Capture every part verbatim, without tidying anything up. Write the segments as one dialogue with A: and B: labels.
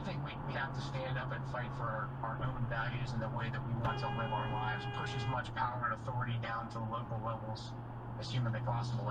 A: think we, we have to stand up and fight for our, our own values and the way that we want to live our lives. Push as much power and authority down to the local levels as humanly possible.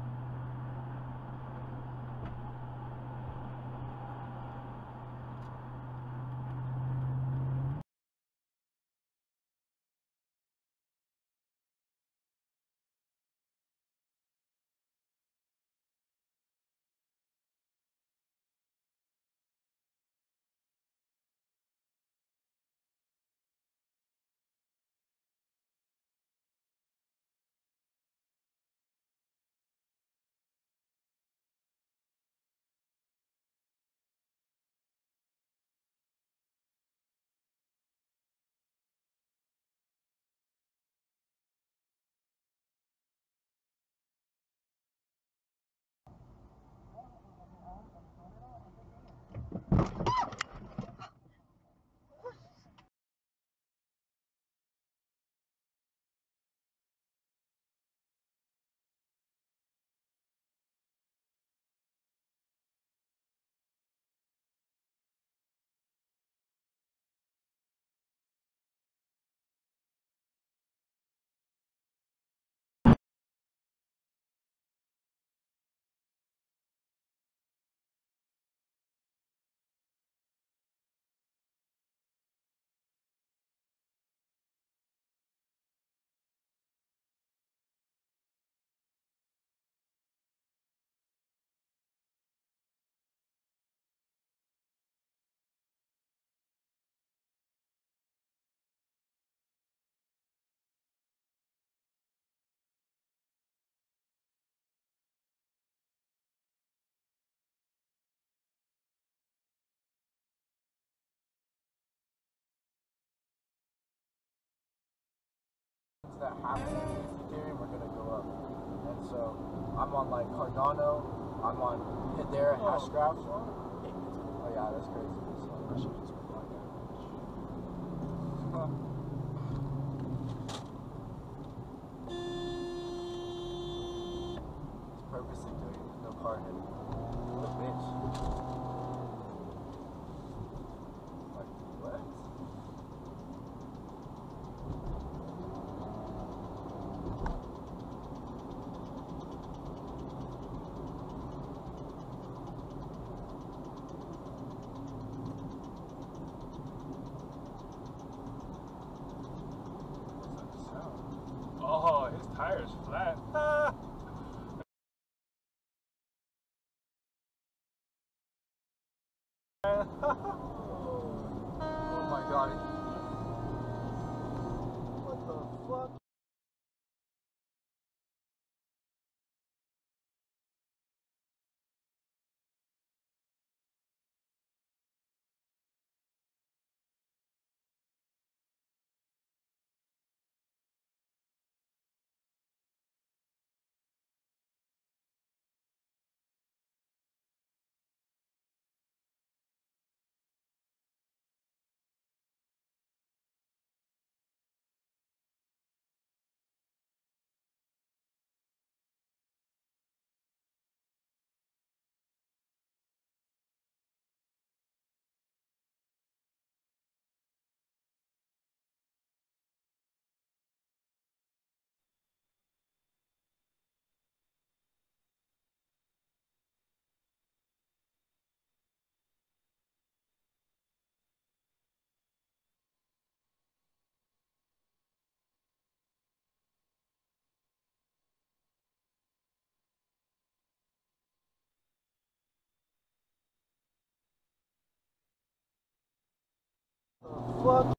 B: That happen in Ethereum are gonna go up, and so I'm on like Cardano, I'm on Hedera hash graph. Oh yeah, that's crazy. So, I should just put that there. It's purposely doing it, no car hit. What a bitch. Like what?
C: Oh, his tire's flat. Ah.
B: Oh my god. What the fuck? The fuck?